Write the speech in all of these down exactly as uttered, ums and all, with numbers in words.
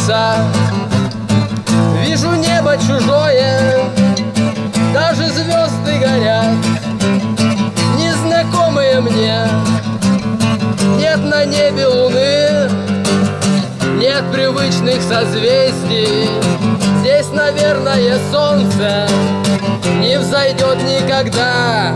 небеса, вижу небо чужое, даже звезды горят, незнакомые мне. Нет на небе луны, нет привычных созвездий. Здесь, наверное, солнце не взойдет никогда.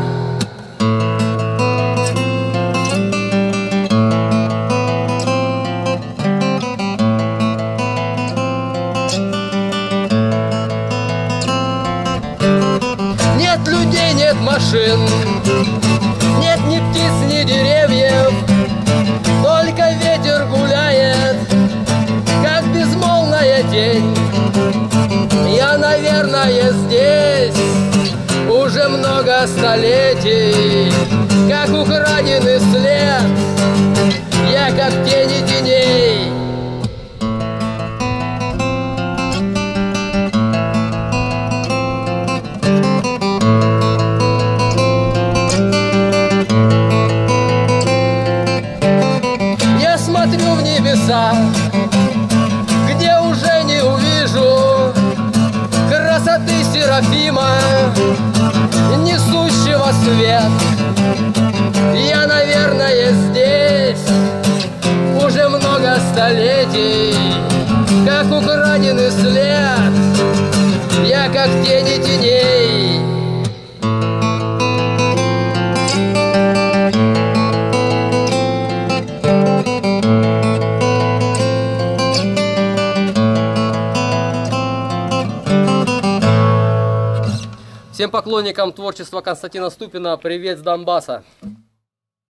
Нет людей, нет машин, нет ни птиц, ни деревьев, только ветер гуляет, как безмолвная тень. Я, наверное, здесь уже много столетий, как украденный след, я как тени теней. Я смотрю в небеса, где уже не увижу красоты Серафима, несущего свет. Я, наверное, здесь уже много столетий, как украденный след, я как тени теней. Всем поклонникам творчества Константина Ступина привет с Донбасса!